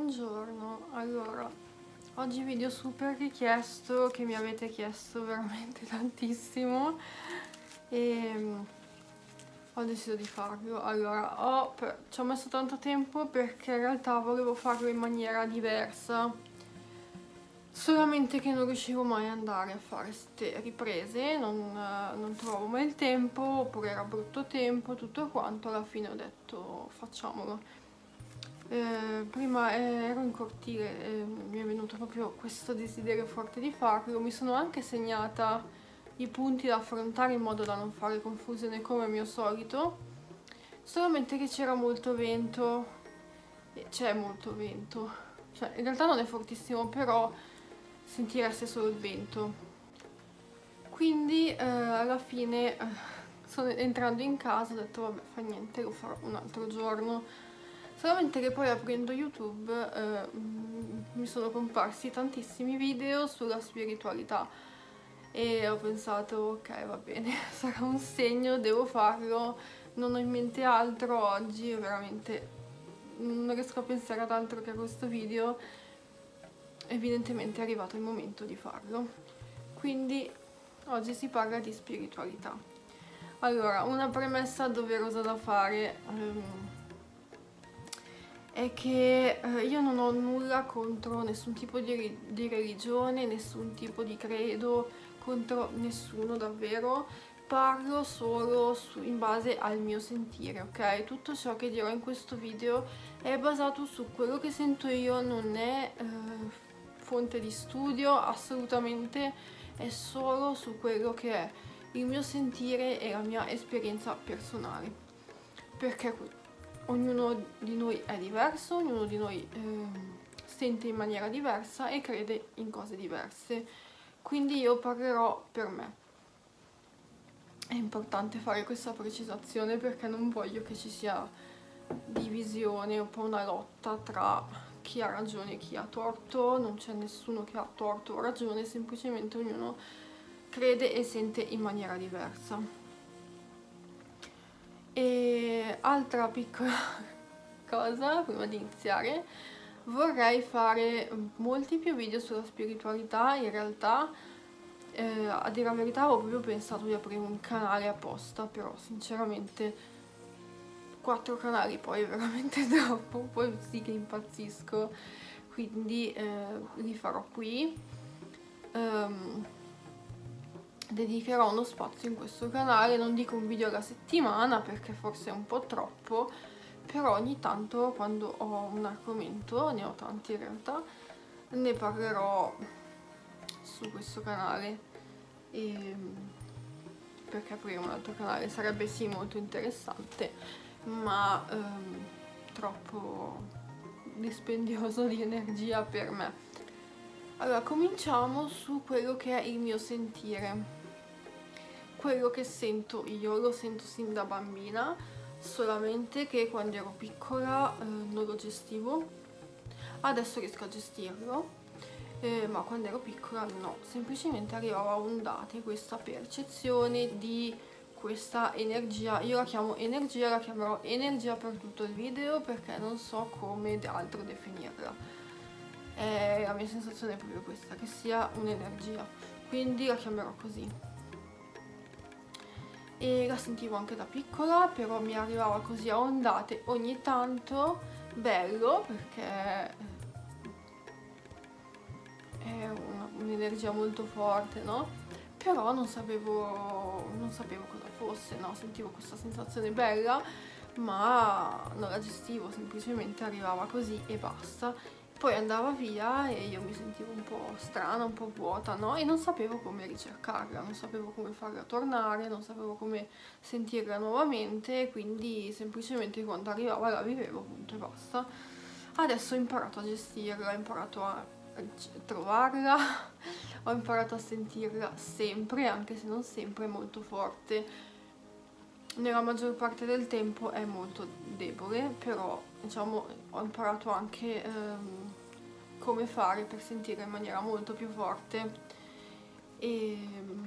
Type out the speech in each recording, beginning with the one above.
Buongiorno, allora, oggi video super richiesto che mi avete chiesto veramente tantissimo e ho deciso di farlo. Allora, ci ho messo tanto tempo perché in realtà volevo farlo in maniera diversa, solamente che non riuscivo mai ad andare a fare queste riprese, non trovavo mai il tempo, oppure era brutto tempo, tutto quanto. Alla fine ho detto facciamolo. Prima ero in cortile e mi è venuto proprio questo desiderio forte di farlo. Mi sono anche segnata i punti da affrontare in modo da non fare confusione come mio solito, solamente che c'era molto vento, e c'è molto vento, cioè in realtà non è fortissimo, però sentireste solo il vento. Quindi alla fine entrando in casa ho detto vabbè, fa niente, lo farò un altro giorno. Solamente che poi aprendo YouTube mi sono comparsi tantissimi video sulla spiritualità e ho pensato ok, va bene, sarà un segno, devo farlo, non ho in mente altro oggi, veramente non riesco a pensare ad altro che a questo video. Evidentemente è arrivato il momento di farlo, quindi oggi si parla di spiritualità. Allora, una premessa doverosa da fare è che io non ho nulla contro nessun tipo di religione, nessun tipo di credo, contro nessuno davvero. Parlo solo in base al mio sentire, ok? Tutto ciò che dirò in questo video è basato su quello che sento io, non è fonte di studio, assolutamente, è solo su quello che è il mio sentire e la mia esperienza personale. Perché ognuno di noi è diverso, ognuno di noi sente in maniera diversa e crede in cose diverse. Quindi io parlerò per me. È importante fare questa precisazione perché non voglio che ci sia divisione, un po' una lotta tra chi ha ragione e chi ha torto. Non c'è nessuno che ha torto o ragione, semplicemente ognuno crede e sente in maniera diversa. E altra piccola cosa prima di iniziare, vorrei fare molti più video sulla spiritualità. In realtà a dire la verità avevo proprio pensato di aprire un canale apposta, però sinceramente 4 canali poi è veramente troppo, poi sì che impazzisco, quindi li farò qui. Dedicherò uno spazio in questo canale, non dico un video alla settimana perché forse è un po' troppo, però ogni tanto quando ho un argomento, ne ho tanti in realtà, ne parlerò su questo canale, perché aprire un altro canale sarebbe sì molto interessante, ma troppo dispendioso di energia per me. Allora, cominciamo su quello che è il mio sentire. Quello che sento io lo sento sin da bambina, solamente che quando ero piccola non lo gestivo. Adesso riesco a gestirlo, ma quando ero piccola no, semplicemente arrivava a ondate questa percezione di questa energia. Io la chiamo energia, la chiamerò energia per tutto il video perché non so come altro definirla. La mia sensazione è proprio questa, che sia un'energia, quindi la chiamerò così. E la sentivo anche da piccola, però mi arrivava così a ondate ogni tanto, bello perché è un'energia molto forte, no? Però non sapevo cosa fosse, no? Sentivo questa sensazione bella, ma non la gestivo, semplicemente arrivava così e basta. Poi andava via e io mi sentivo un po' strana, un po' vuota, no? E non sapevo come ricercarla, non sapevo come farla tornare, non sapevo come sentirla nuovamente, quindi semplicemente quando arrivava la vivevo, punto e basta. Adesso ho imparato a gestirla, ho imparato a trovarla, ho imparato a sentirla sempre, anche se non sempre è molto forte. Nella maggior parte del tempo è molto debole, però diciamo ho imparato anche come fare per sentirla in maniera molto più forte, e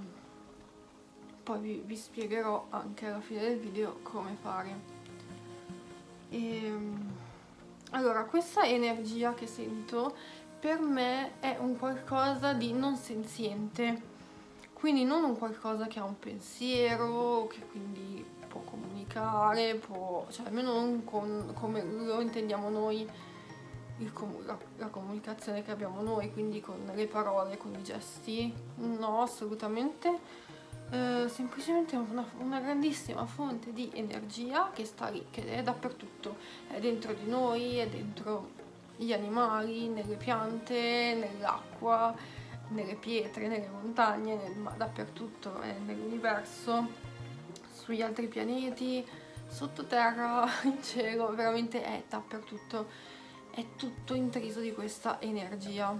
poi vi spiegherò anche alla fine del video come fare. Allora, questa energia che sento per me è un qualcosa di non senziente, quindi non un qualcosa che ha un pensiero, che quindi può comunicare, cioè almeno non come lo intendiamo noi, la comunicazione che abbiamo noi, quindi con le parole, con i gesti. No, assolutamente. Semplicemente una grandissima fonte di energia che sta lì, che è dappertutto, è dentro di noi, è dentro gli animali, nelle piante, nell'acqua, nelle pietre, nelle montagne, dappertutto, è nell'universo, sugli altri pianeti, sottoterra, in cielo, veramente è dappertutto, è tutto intriso di questa energia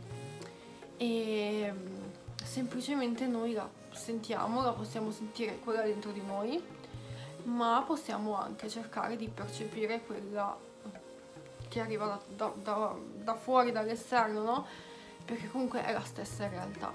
e semplicemente noi la sentiamo, la possiamo sentire quella dentro di noi, ma possiamo anche cercare di percepire quella che arriva da fuori, dall'esterno, no? Perché comunque è la stessa realtà.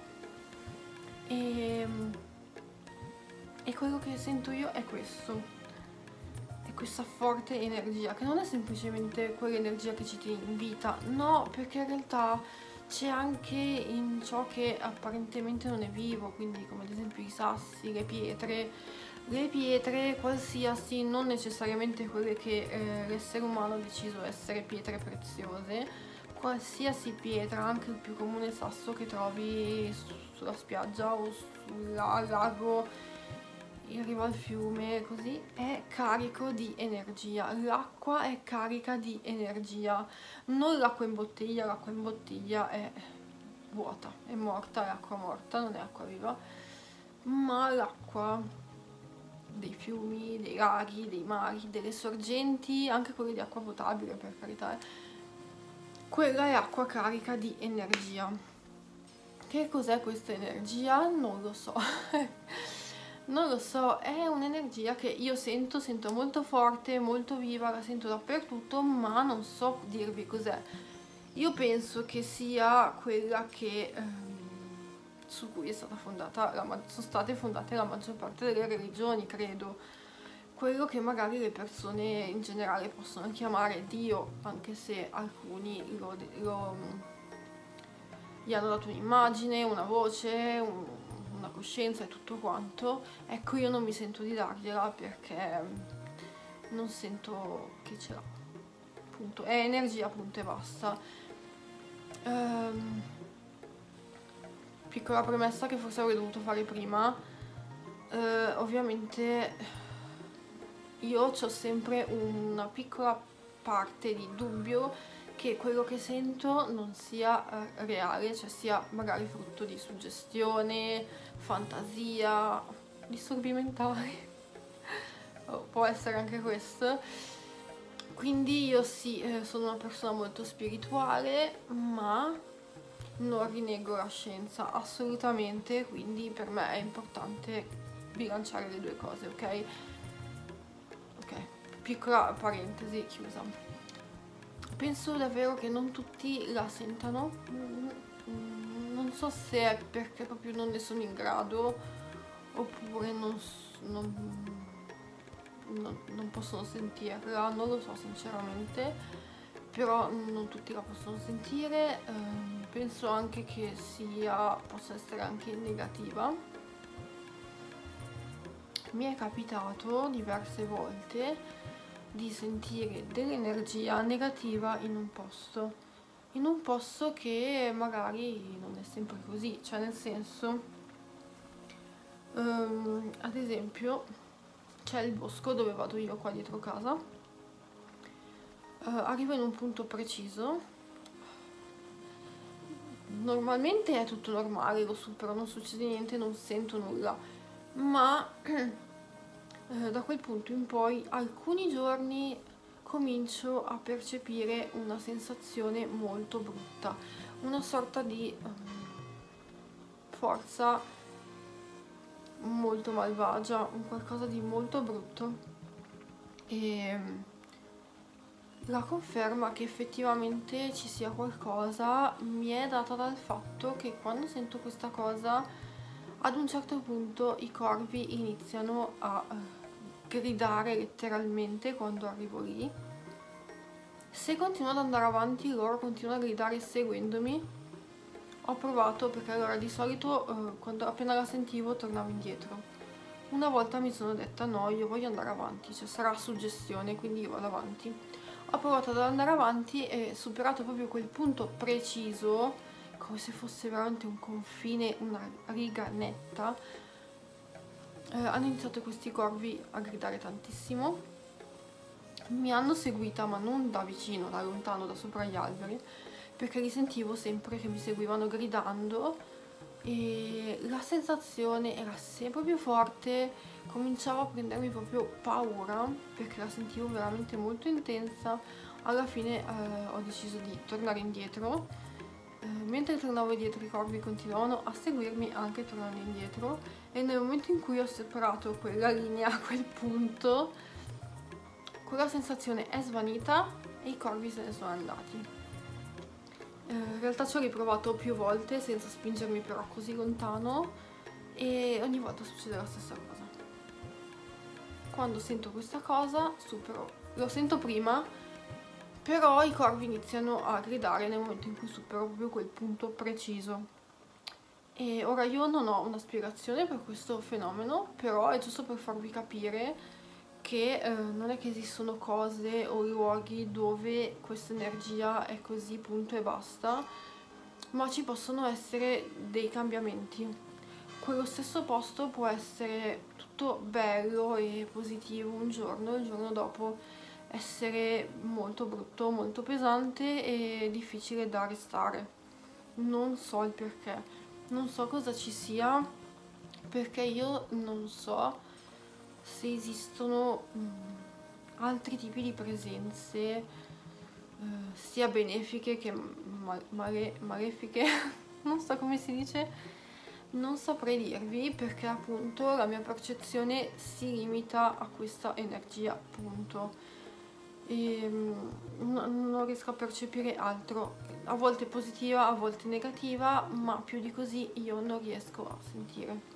E quello che sento io è questo, è questa forte energia, che non è semplicemente quell'energia che ci tiene in vita, no, perché in realtà c'è anche in ciò che apparentemente non è vivo, quindi come ad esempio i sassi, le pietre qualsiasi, non necessariamente quelle che l'essere umano ha deciso essere pietre preziose, qualsiasi pietra, anche il più comune sasso che trovi sulla spiaggia o sul lago, in riva al fiume, così, è carico di energia. L'acqua è carica di energia, non l'acqua in bottiglia è vuota, è morta, è acqua morta, non è acqua viva, ma l'acqua dei fiumi, dei laghi, dei mari, delle sorgenti, anche quelle di acqua potabile per carità, quella è acqua carica di energia. Che cos'è questa energia? Non lo so. Non lo so, è un'energia che io sento molto forte, molto viva, la sento dappertutto, ma non so dirvi cos'è. Io penso che sia quella che su cui è stata fondata, sono state fondate la maggior parte delle religioni, credo. Quello che magari le persone in generale possono chiamare Dio, anche se alcuni gli hanno dato un'immagine, una voce, una coscienza e tutto quanto. Ecco, io non mi sento di dargliela perché non sento che ce l'ha, punto, è energia, punto e basta. Piccola premessa che forse avrei dovuto fare prima, ovviamente io ho sempre una piccola parte di dubbio che quello che sento non sia reale, cioè sia magari frutto di suggestione, fantasia, disturbi mentali, può essere anche questo. Quindi io sì, sono una persona molto spirituale, ma non rinego la scienza assolutamente, quindi per me è importante bilanciare le due cose, ok? Ok, piccola parentesi chiusa. Penso davvero che non tutti la sentano, non so se è perché proprio non ne sono in grado oppure non possono sentirla, non lo so sinceramente, però non tutti la possono sentire. Penso anche che possa essere anche negativa. Mi è capitato diverse volte di sentire dell'energia negativa in un posto che magari non è sempre così, cioè nel senso, ad esempio c'è il bosco dove vado io qua dietro casa, arrivo in un punto preciso, normalmente è tutto normale, lo supero, non succede niente, non sento nulla, ma da quel punto in poi alcuni giorni comincio a percepire una sensazione molto brutta, una sorta di forza molto malvagia, un qualcosa di molto brutto, e la conferma che effettivamente ci sia qualcosa mi è data dal fatto che quando sento questa cosa, ad un certo punto i corvi iniziano a gridare letteralmente quando arrivo lì. Se continuo ad andare avanti, loro continuano a gridare seguendomi. Ho provato, perché allora di solito quando appena la sentivo tornavo indietro. Una volta mi sono detta no, io voglio andare avanti, cioè sarà suggestione, quindi io vado avanti. Ho provato ad andare avanti e superato proprio quel punto preciso, come se fosse veramente un confine, una riga netta. Hanno iniziato questi corvi a gridare tantissimo. Mi hanno seguita, ma non da vicino, da lontano, da sopra gli alberi, perché li sentivo sempre che mi seguivano gridando e la sensazione era sempre più forte, cominciava a prendermi proprio paura perché la sentivo veramente molto intensa. Alla fine ho deciso di tornare indietro. Mentre tornavo indietro i corvi continuavano a seguirmi anche tornando indietro, e nel momento in cui ho superato quella linea, quel punto, quella sensazione è svanita e i corvi se ne sono andati. In realtà ci ho riprovato più volte senza spingermi però così lontano e ogni volta succede la stessa cosa. Quando sento questa cosa supero, lo sento prima, però i corvi iniziano a gridare nel momento in cui supero proprio quel punto preciso. E ora io non ho una spiegazione per questo fenomeno, però è giusto per farvi capire che non è che esistono cose o luoghi dove questa energia è così, punto e basta, ma ci possono essere dei cambiamenti. Quello stesso posto può essere tutto bello e positivo un giorno, il giorno dopo essere molto brutto, molto pesante e difficile da restare. Non so il perché, non so cosa ci sia, perché io non so se esistono altri tipi di presenze, sia benefiche che malefiche, non so come si dice, non saprei dirvi, perché appunto la mia percezione si limita a questa energia, appunto. E non riesco a percepire altro, a volte positiva, a volte negativa, ma più di così io non riesco a sentire.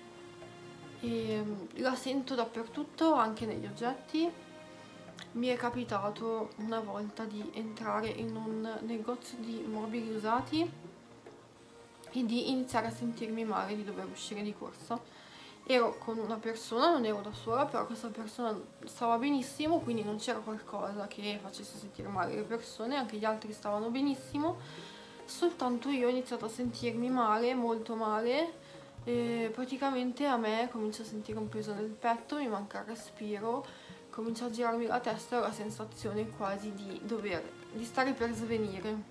E la sento dappertutto, anche negli oggetti. Mi è capitato una volta di entrare in un negozio di mobili usati e di iniziare a sentirmi male, di dover uscire di corsa. Ero con una persona, non ero da sola, però questa persona stava benissimo, quindi non c'era qualcosa che facesse sentire male le persone, anche gli altri stavano benissimo, soltanto io ho iniziato a sentirmi male, molto male, e praticamente a me comincio a sentire un peso nel petto, mi manca il respiro, comincia a girarmi la testa e ho la sensazione quasi di stare per svenire.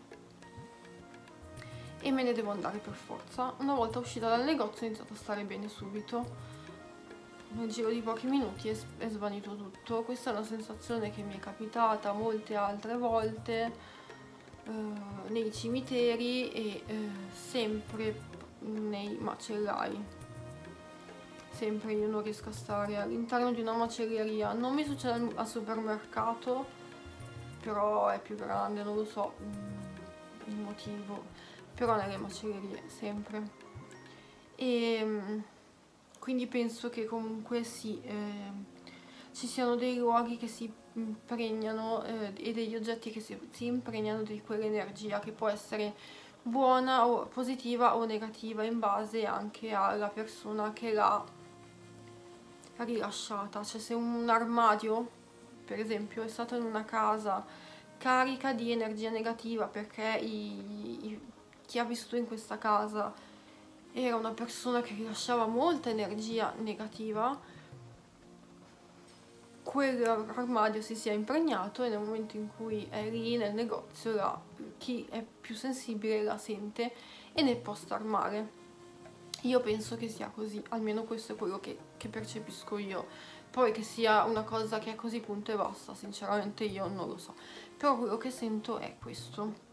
E me ne devo andare per forza. Una volta uscita dal negozio ho iniziato a stare bene subito. Nel giro di pochi minuti è svanito tutto. Questa è una sensazione che mi è capitata molte altre volte nei cimiteri e sempre nei macellai. Sempre io non riesco a stare all'interno di una macelleria. Non mi succede al supermercato, però è più grande, non lo so il motivo. Però nelle macellerie sempre. E quindi penso che comunque sì, ci siano dei luoghi che si impregnano e degli oggetti che si impregnano di quell'energia che può essere buona o positiva o negativa in base anche alla persona che l'ha rilasciata. Cioè se un armadio per esempio è stato in una casa carica di energia negativa perché chi ha vissuto in questa casa era una persona che rilasciava molta energia negativa, quell'armadio si sia impregnato e nel momento in cui è lì nel negozio chi è più sensibile la sente e ne può star male. Io penso che sia così, almeno questo è quello che percepisco io. Poi che sia una cosa che è così punto e basta, sinceramente io non lo so, però quello che sento è questo.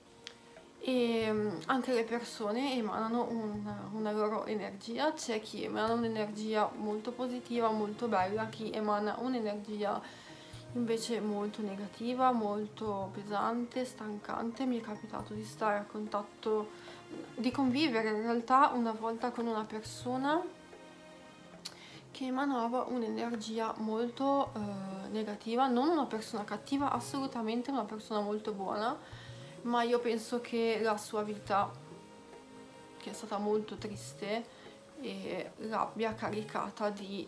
E anche le persone emanano una loro energia, c'è chi emana un'energia molto positiva, molto bella, chi emana un'energia invece molto negativa, molto pesante, stancante. Mi è capitato di stare a contatto, di convivere in realtà una volta con una persona che emanava un'energia molto negativa, non una persona cattiva, assolutamente una persona molto buona, ma io penso che la sua vita, che è stata molto triste, e l'abbia caricata di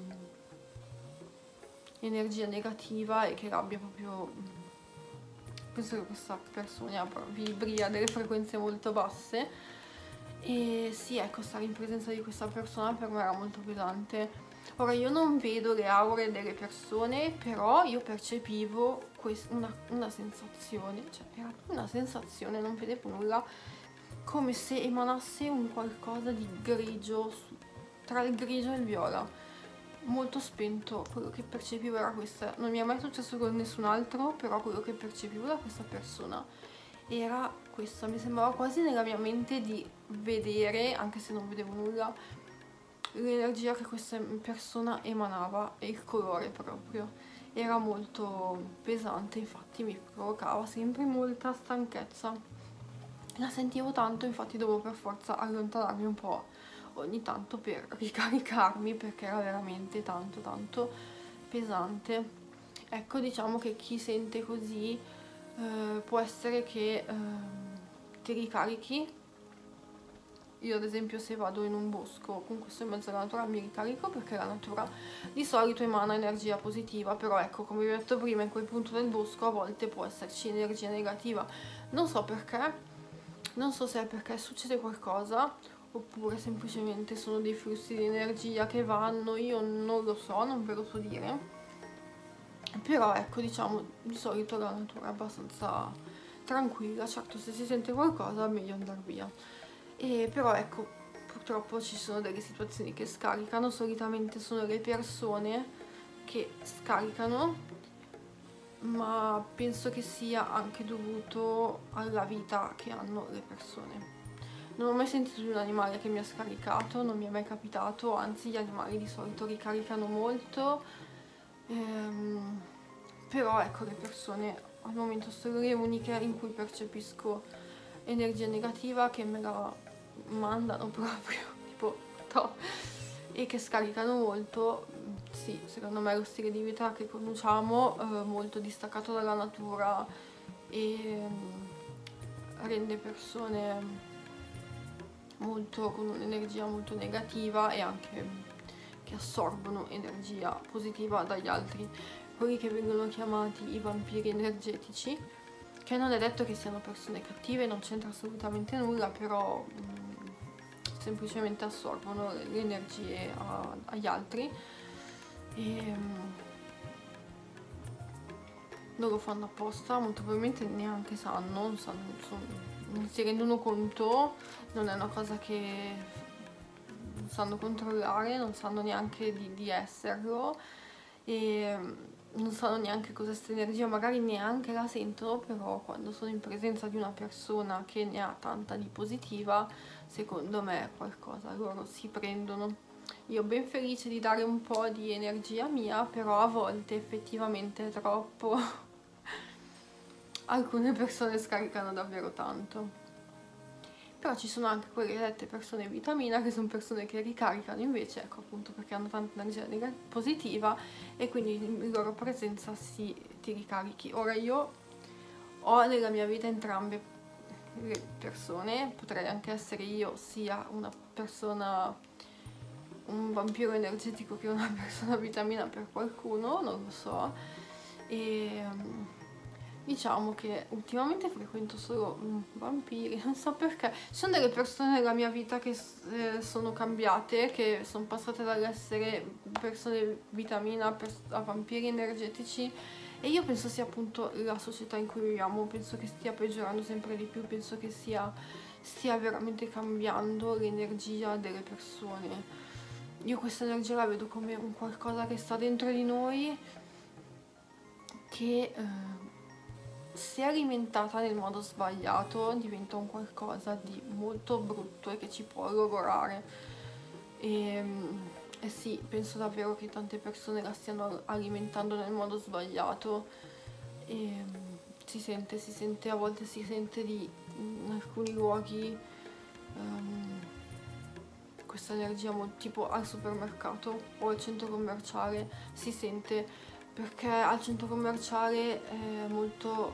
energia negativa e che l'abbia proprio, penso che questa persona vibri a delle frequenze molto basse. E sì, ecco, stare in presenza di questa persona per me era molto pesante. Ora, io non vedo le aure delle persone, però io percepivo una sensazione, cioè era una sensazione, non vedevo nulla, come se emanasse un qualcosa di grigio, tra il grigio e il viola, molto spento. Quello che percepivo era questa, non mi è mai successo con nessun altro, però quello che percepivo da questa persona era questa. Mi sembrava quasi nella mia mente di vedere, anche se non vedevo nulla, l'energia che questa persona emanava e il colore proprio era molto pesante, infatti mi provocava sempre molta stanchezza, la sentivo tanto, infatti dovevo per forza allontanarmi un po' ogni tanto per ricaricarmi, perché era veramente tanto tanto pesante. Ecco, diciamo che chi sente così può essere che ti ricarichi. Io ad esempio se vado in un bosco, comunque sto in mezzo alla natura, mi ricarico perché la natura di solito emana energia positiva, però ecco, come vi ho detto prima, in quel punto del bosco a volte può esserci energia negativa. Non so perché, non so se è perché succede qualcosa oppure semplicemente sono dei flussi di energia che vanno, io non lo so, non ve lo so dire. Però ecco, diciamo, di solito la natura è abbastanza tranquilla, certo se si sente qualcosa è meglio andare via. Però ecco, purtroppo ci sono delle situazioni che scaricano, solitamente sono le persone che scaricano, ma penso che sia anche dovuto alla vita che hanno le persone. Non ho mai sentito di un animale che mi ha scaricato, non mi è mai capitato, anzi gli animali di solito ricaricano molto, però ecco, le persone al momento sono le uniche in cui percepisco energia negativa, che me la mandano proprio tipo to, e che scaricano molto. Sì, secondo me è lo stile di vita che conduciamo, molto distaccato dalla natura, e rende persone molto con un'energia molto negativa e anche che assorbono energia positiva dagli altri, quelli che vengono chiamati i vampiri energetici, che non è detto che siano persone cattive, non c'entra assolutamente nulla, però semplicemente assorbono le energie agli altri e non lo fanno apposta, molto probabilmente neanche sanno, non si rendono conto, non è una cosa che sanno controllare, non sanno neanche di esserlo, e non sanno neanche cosa questa energia, magari neanche la sentono, però quando sono in presenza di una persona che ne ha tanta di positiva, secondo me è qualcosa loro si prendono. Io ben felice di dare un po' di energia mia, però a volte effettivamente è troppo. Alcune persone scaricano davvero tanto. Però ci sono anche quelle dette persone vitamina, che sono persone che ricaricano invece, ecco, appunto perché hanno tanta energia positiva e quindi in loro presenza ti ricarichi. Ora io ho nella mia vita entrambe le persone, potrei anche essere io sia una persona, un vampiro energetico, che una persona vitamina per qualcuno, non lo so. E diciamo che ultimamente frequento solo vampiri, non so perché. Ci sono delle persone nella mia vita che sono cambiate, che sono passate dall'essere persone vitamina a vampiri energetici, e io penso sia appunto la società in cui viviamo, penso che stia peggiorando sempre di più, penso che stia veramente cambiando l'energia delle persone. Io questa energia la vedo come un qualcosa che sta dentro di noi, che se alimentata nel modo sbagliato diventa un qualcosa di molto brutto e che ci può logorare. E sì, penso davvero che tante persone la stiano alimentando nel modo sbagliato, e si sente, a volte si sente in alcuni luoghi questa energia tipo al supermercato o al centro commerciale si sente, perché al centro commerciale è molto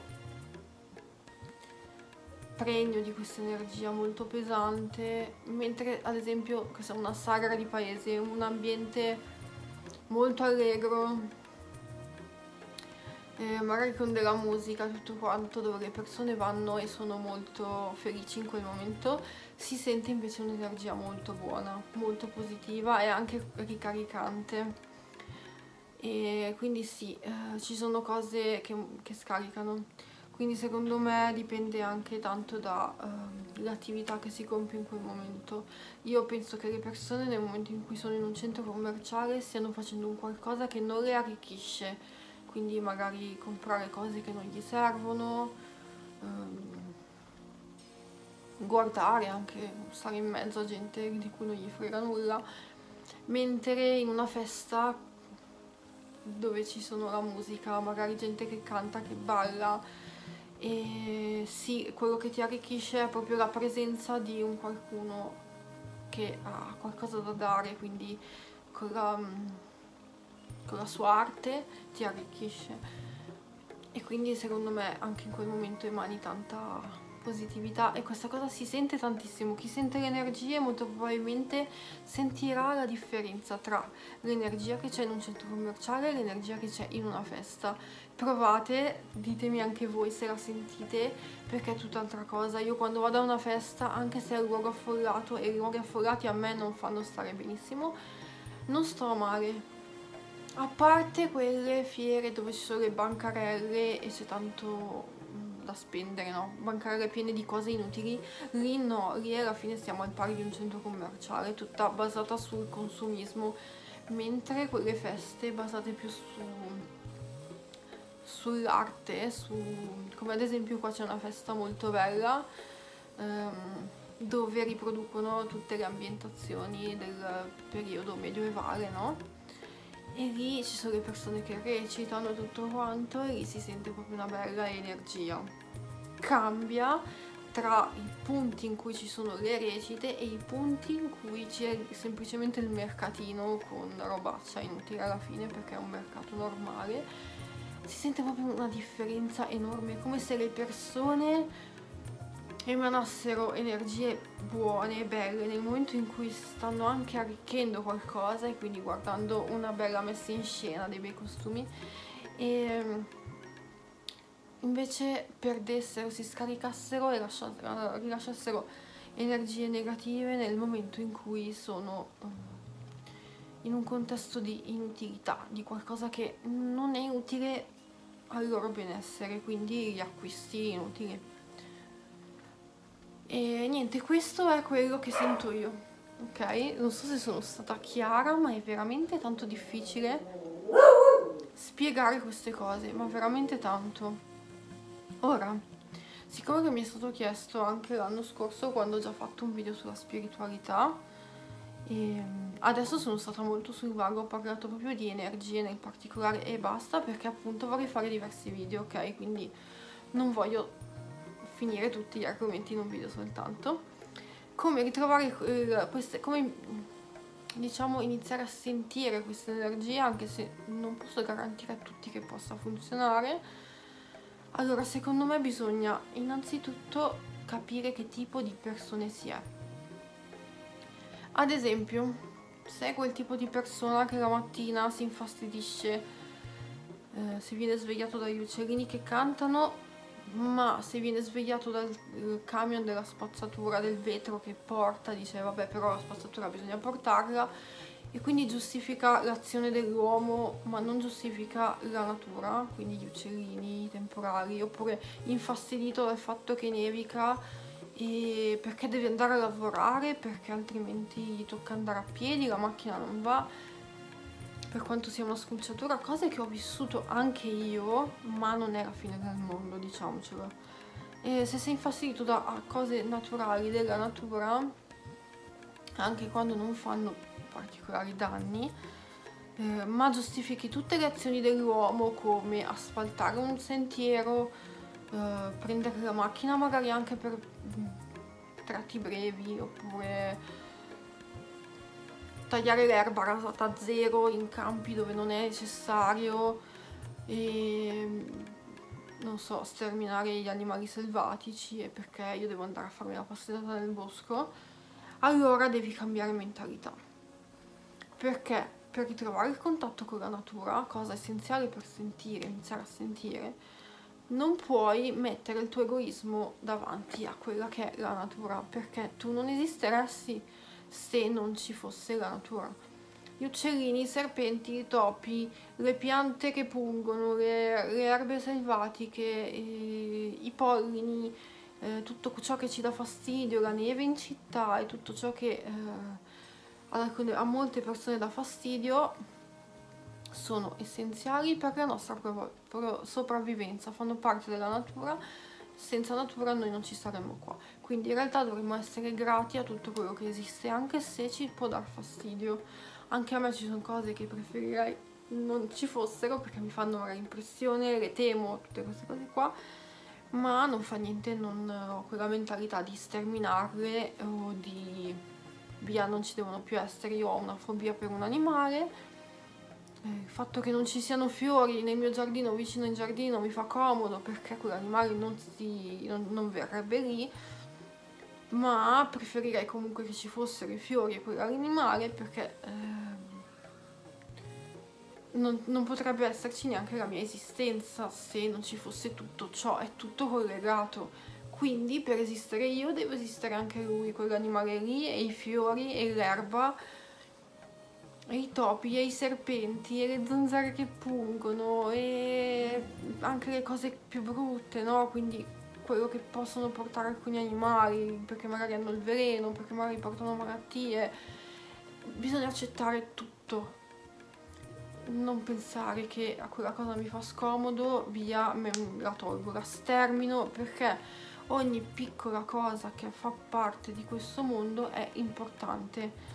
pregno di questa energia molto pesante, mentre ad esempio questa è una sagra di paese, un ambiente molto allegro, magari con della musica, tutto quanto, dove le persone vanno e sono molto felici in quel momento, si sente invece un'energia molto buona, molto positiva e anche ricaricante. E quindi sì, ci sono cose che scaricano. Quindi secondo me dipende anche tanto dall'attività che si compie in quel momento. Io penso che le persone nel momento in cui sono in un centro commerciale stiano facendo un qualcosa che non le arricchisce, quindi magari comprare cose che non gli servono, guardare anche, stare in mezzo a gente di cui non gli frega nulla, mentre in una festa dove ci sono la musica, magari gente che canta, che balla, e sì, quello che ti arricchisce è proprio la presenza di un qualcuno che ha qualcosa da dare, quindi con la sua arte ti arricchisce. E quindi secondo me anche in quel momento emani tanta positività e questa cosa si sente tantissimo. Chi sente le energie molto probabilmente sentirà la differenza tra l'energia che c'è in un centro commerciale e l'energia che c'è in una festa. Provate, ditemi anche voi se la sentite, perché è tutt'altra cosa. Io quando vado a una festa, anche se è un luogo affollato, e i luoghi affollati a me non fanno stare benissimo, non sto male. A parte quelle fiere dove ci sono le bancarelle e c'è tanto da spendere, no? Bancarelle piene di cose inutili, lì no, lì alla fine siamo al pari di un centro commerciale, tutta basata sul consumismo, mentre quelle feste basate più sull'arte, come ad esempio qua c'è una festa molto bella, dove riproducono tutte le ambientazioni del periodo medievale, no? E lì ci sono le persone che recitano tutto quanto e lì si sente proprio una bella energia. Cambia tra i punti in cui ci sono le recite e i punti in cui c'è semplicemente il mercatino con robaccia inutile alla fine, perché è un mercato normale. Si sente proprio una differenza enorme, come se le persone emanassero energie buone, belle, nel momento in cui stanno anche arricchendo qualcosa e quindi guardando una bella messa in scena, dei bei costumi, e invece perdessero, si scaricassero e rilasciassero energie negative nel momento in cui sono in un contesto di inutilità, di qualcosa che non è utile al loro benessere, quindi gli acquisti inutili. E niente, questo è quello che sento io, ok? Non so se sono stata chiara, ma è veramente tanto difficile spiegare queste cose, ma veramente tanto. Ora, siccome che mi è stato chiesto anche l'anno scorso, quando ho già fatto un video sulla spiritualità, e adesso sono stata molto sul vago, ho parlato proprio di energie nel particolare e basta, perché appunto vorrei fare diversi video, ok? Quindi non voglio finire tutti gli argomenti in un video soltanto. Come ritrovare come diciamo iniziare a sentire questa energia, anche se non posso garantire a tutti che possa funzionare. Allora, secondo me bisogna innanzitutto capire che tipo di persone si è. Ad esempio, se è quel tipo di persona che la mattina si infastidisce se viene svegliato dagli uccellini che cantano, ma se viene svegliato dal camion della spazzatura, del vetro che porta, dice vabbè, però la spazzatura bisogna portarla, e quindi giustifica l'azione dell'uomo ma non giustifica la natura, quindi gli uccellini, i temporali, oppure infastidito dal fatto che nevica e perché deve andare a lavorare, perché altrimenti gli tocca andare a piedi, la macchina non va, per quanto sia una sconciatura, cose che ho vissuto anche io, ma non è la fine del mondo, diciamocelo. E se sei infastidito da cose naturali della natura, anche quando non fanno particolari danni, ma giustifichi tutte le azioni dell'uomo, come asfaltare un sentiero, prendere la macchina magari anche per tratti brevi, oppure tagliare l'erba rasata a zero in campi dove non è necessario, e non so, sterminare gli animali selvatici, e perché io devo andare a farmi la passeggiata nel bosco, allora devi cambiare mentalità. Perché per ritrovare il contatto con la natura, cosa essenziale per sentire, iniziare a sentire, non puoi mettere il tuo egoismo davanti a quella che è la natura, perché tu non esisteresti se non ci fosse la natura. Gli uccellini, i serpenti, i topi, le piante che pungono, le erbe selvatiche, i pollini, tutto ciò che ci dà fastidio, la neve in città e tutto ciò che a molte persone dà fastidio, sono essenziali per la nostra sopravvivenza, fanno parte della natura. Senza natura noi non ci saremmo qua, quindi in realtà dovremmo essere grati a tutto quello che esiste, anche se ci può dar fastidio. Anche a me ci sono cose che preferirei non ci fossero, perché mi fanno magari impressione, le temo, tutte queste cose qua, ma non fa niente, non ho quella mentalità di sterminarle o di via, non ci devono più essere. Io ho una fobia per un animale. Il fatto che non ci siano fiori nel mio giardino, vicino in giardino, mi fa comodo, perché quell'animale non verrebbe lì, ma preferirei comunque che ci fossero i fiori e quell'animale, perché non potrebbe esserci neanche la mia esistenza se non ci fosse tutto ciò, è tutto collegato. Quindi per esistere io devo esistere anche lui, quell'animale lì, e i fiori e l'erba, e i topi, e i serpenti, e le zanzare che pungono, e anche le cose più brutte, no? Quindi quello che possono portare alcuni animali, perché magari hanno il veleno, perché magari portano malattie. Bisogna accettare tutto. Non pensare che a quella cosa mi fa scomodo, via, la tolgo, la stermino, perché ogni piccola cosa che fa parte di questo mondo è importante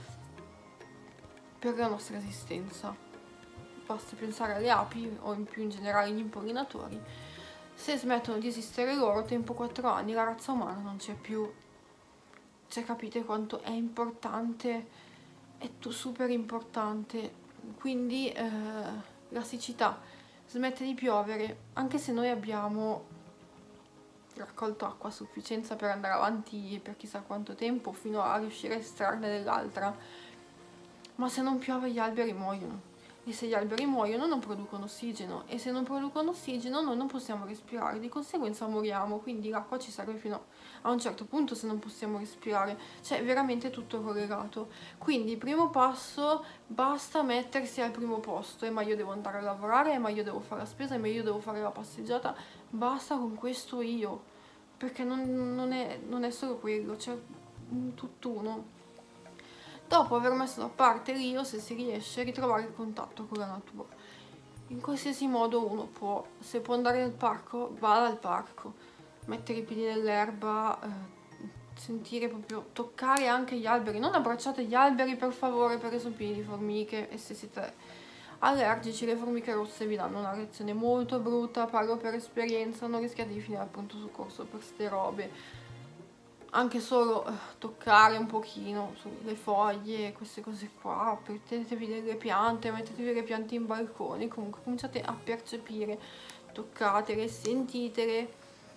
per la nostra esistenza. Basta pensare alle api, o in più in generale agli impollinatori. Se smettono di esistere loro, tempo 4 anni, la razza umana non c'è più. Cioè, capite quanto è importante? È super importante. Quindi la siccità, smette di piovere, anche se noi abbiamo raccolto acqua a sufficienza per andare avanti per chissà quanto tempo, fino a riuscire a estrarne dell'altra, ma se non piove gli alberi muoiono, e se gli alberi muoiono non producono ossigeno, e se non producono ossigeno noi non possiamo respirare, di conseguenza moriamo. Quindi l'acqua ci serve fino a un certo punto, se non possiamo respirare. Cioè, è veramente tutto collegato. Quindi primo passo, basta mettersi al primo posto, ma io devo andare a lavorare, ma io devo fare la spesa, ma io devo fare la passeggiata. Basta con questo io, perché non è solo quello, c'è un tutt'uno. Dopo aver messo da parte l'io, se si riesce, ritrovare il contatto con la natura. In qualsiasi modo uno può, se può andare nel parco, vada al parco, mettere i piedi nell'erba, sentire proprio, toccare anche gli alberi. Non abbracciate gli alberi, per favore, perché sono pieni di formiche, e se siete allergici le formiche rosse vi danno una reazione molto brutta, parlo per esperienza, non rischiate di finire al pronto soccorso per ste robe. Anche solo toccare un pochino sulle foglie, queste cose qua, mettetevi delle piante, mettetevi le piante in balcone, comunque cominciate a percepire, toccatele, sentitele,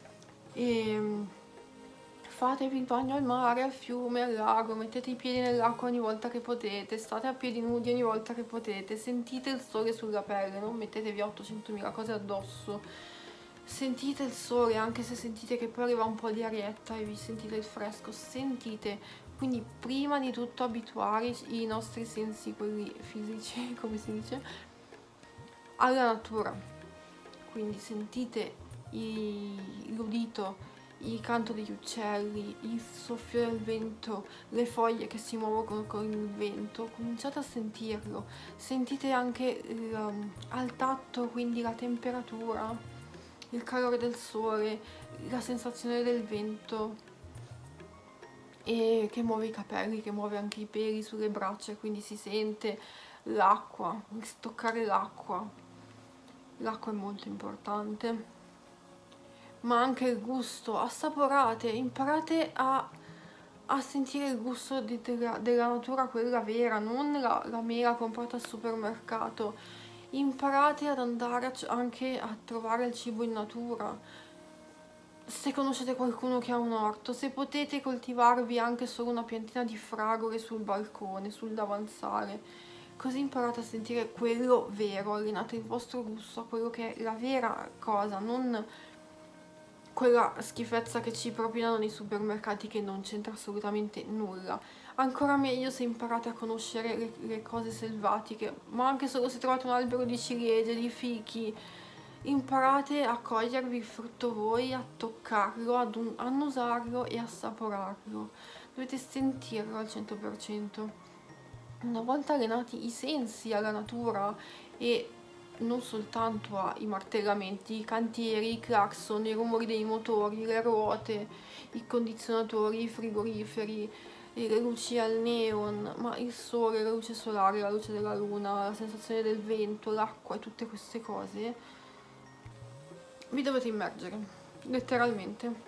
e fatevi il bagno al mare, al fiume, al lago, mettete i piedi nell'acqua ogni volta che potete, state a piedi nudi ogni volta che potete, sentite il sole sulla pelle, non mettetevi 800.000 cose addosso. Sentite il sole, anche se sentite che poi arriva un po' di arietta e vi sentite il fresco, sentite. Quindi prima di tutto abituare i nostri sensi, quelli fisici, come si dice, alla natura. Quindi sentite l'udito, il canto degli uccelli, il soffio del vento, le foglie che si muovono con il vento, cominciate a sentirlo. Sentite anche al tatto, quindi la temperatura, il calore del sole, la sensazione del vento, e che muove i capelli, che muove anche i peli sulle braccia, quindi si sente l'acqua, toccare l'acqua. L'acqua è molto importante, ma anche il gusto. Assaporate, imparate a a sentire il gusto della natura, quella vera, non la mela comprata al supermercato. Imparate ad andare anche a trovare il cibo in natura. Se conoscete qualcuno che ha un orto, se potete coltivarvi anche solo una piantina di fragole sul balcone, sul davanzale, così imparate a sentire quello vero, allenate il vostro gusto a quello che è la vera cosa, non quella schifezza che ci propinano nei supermercati che non c'entra assolutamente nulla. Ancora meglio se imparate a conoscere le cose selvatiche, ma anche solo se trovate un albero di ciliegie, di fichi, imparate a cogliervi il frutto voi, a toccarlo, ad annusarlo e assaporarlo. Dovete sentirlo al 100%. Una volta allenati i sensi alla natura e non soltanto ai martellamenti, i cantieri, i clacson, i rumori dei motori, le ruote, i condizionatori, i frigoriferi, le luci al neon, ma il sole, la luce solare, la luce della luna, la sensazione del vento, l'acqua e tutte queste cose, vi dovete immergere, letteralmente.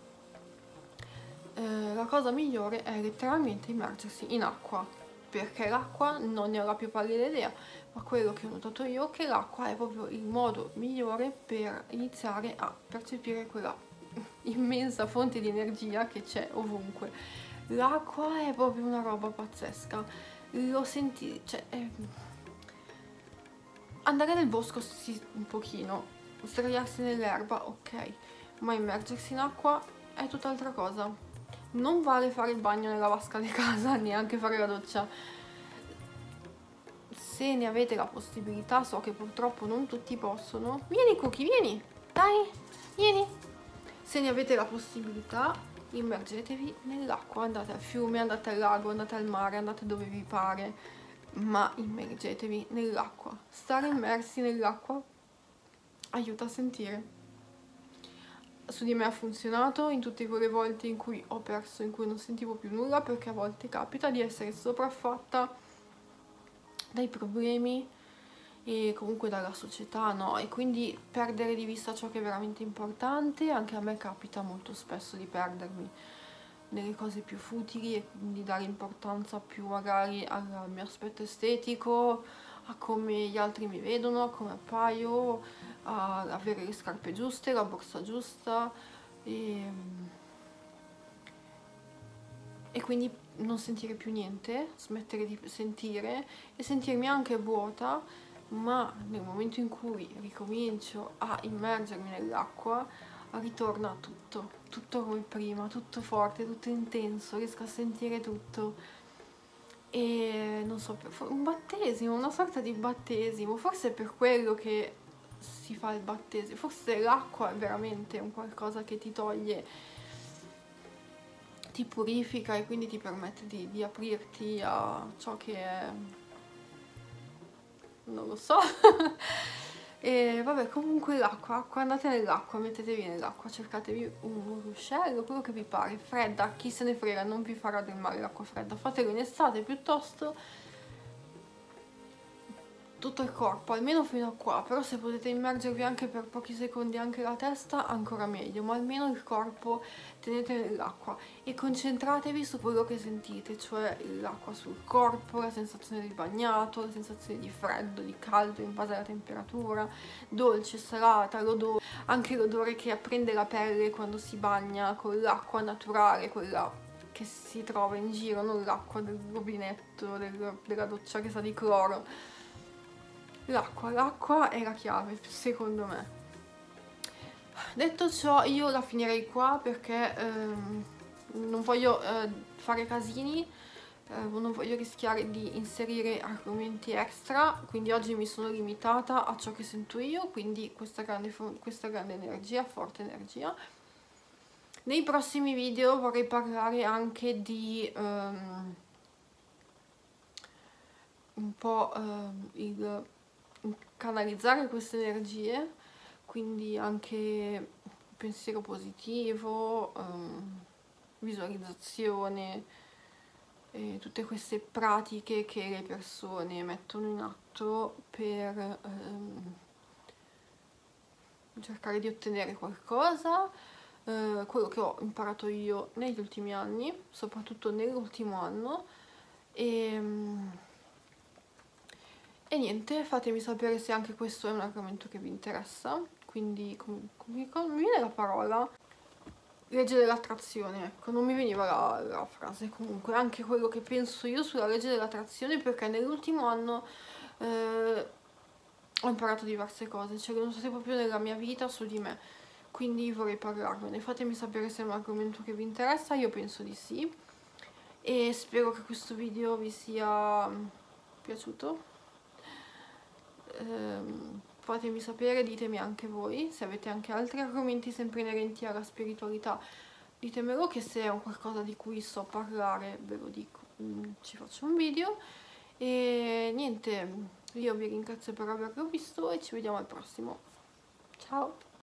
La cosa migliore è letteralmente immergersi in acqua, perché l'acqua non ne ho la più pallida idea, ma quello che ho notato io è che l'acqua è proprio il modo migliore per iniziare a percepire quella immensa fonte di energia che c'è ovunque. L'acqua è proprio una roba pazzesca, lo senti, cioè andare nel bosco sì, un pochino, sdraiarsi nell'erba, ok, ma immergersi in acqua è tutt'altra cosa. Non vale fare il bagno nella vasca di casa, neanche fare la doccia. Se ne avete la possibilità, so che purtroppo non tutti possono. Vieni Cookie, vieni, dai, vieni. Se ne avete la possibilità, immergetevi nell'acqua, andate al fiume, andate al lago, andate al mare, andate dove vi pare, ma immergetevi nell'acqua. Stare immersi nell'acqua aiuta a sentire. Su di me ha funzionato in tutte quelle volte in cui ho perso, in cui non sentivo più nulla, perché a volte capita di essere sopraffatta dai problemi e comunque dalla società, no? E quindi perdere di vista ciò che è veramente importante. Anche a me capita molto spesso di perdermi nelle cose più futili e quindi dare importanza più magari al mio aspetto estetico, a come gli altri mi vedono, a come appaio, a avere le scarpe giuste, la borsa giusta e quindi non sentire più niente, smettere di sentire e sentirmi anche vuota, ma nel momento in cui ricomincio a immergermi nell'acqua ritorna tutto, tutto come prima, tutto forte, tutto intenso, riesco a sentire tutto. E non so, un battesimo, una sorta di battesimo, forse è per quello che si fa il battesimo, forse l'acqua è veramente un qualcosa che ti toglie, ti purifica e quindi ti permette di aprirti a ciò che è, non lo so. E vabbè, comunque l'acqua, andate nell'acqua, mettetevi nell'acqua, cercatevi un ruscello, quello che vi pare, fredda, chi se ne frega, non vi farà del male l'acqua fredda, fatelo in estate piuttosto, tutto il corpo, almeno fino a qua, però se potete immergervi anche per pochi secondi anche la testa, ancora meglio, ma almeno il corpo tenete nell'acqua e concentratevi su quello che sentite, cioè l'acqua sul corpo, la sensazione di bagnato, la sensazione di freddo, di caldo in base alla temperatura, dolce, salata, l'odore, anche l'odore che prende la pelle quando si bagna con l'acqua naturale, quella che si trova in giro, non l'acqua del rubinetto, della doccia che sa di cloro. L'acqua è la chiave, secondo me. Detto ciò, io la finirei qua perché non voglio fare casini, non voglio rischiare di inserire argomenti extra, quindi oggi mi sono limitata a ciò che sento io, quindi questa grande energia, forte energia. Nei prossimi video vorrei parlare anche di un po' il canalizzare queste energie, quindi anche pensiero positivo, visualizzazione, tutte queste pratiche che le persone mettono in atto per cercare di ottenere qualcosa, quello che ho imparato io negli ultimi anni, soprattutto nell'ultimo anno, e niente, fatemi sapere se anche questo è un argomento che vi interessa. Quindi come mi viene la parola? Legge dell'attrazione, ecco, non mi veniva la frase. Comunque anche quello che penso io sulla legge dell'attrazione, perché nell'ultimo anno ho imparato diverse cose, cioè sono state proprio nella mia vita, su di me, quindi vorrei parlarvene. Fatemi sapere se è un argomento che vi interessa, io penso di sì, e spero che questo video vi sia piaciuto. Fatemi sapere, ditemi anche voi se avete anche altri argomenti sempre inerenti alla spiritualità, ditemelo, che se è un qualcosa di cui so parlare ve lo dico, ci faccio un video. E niente, io vi ringrazio per averlo visto e ci vediamo al prossimo. Ciao!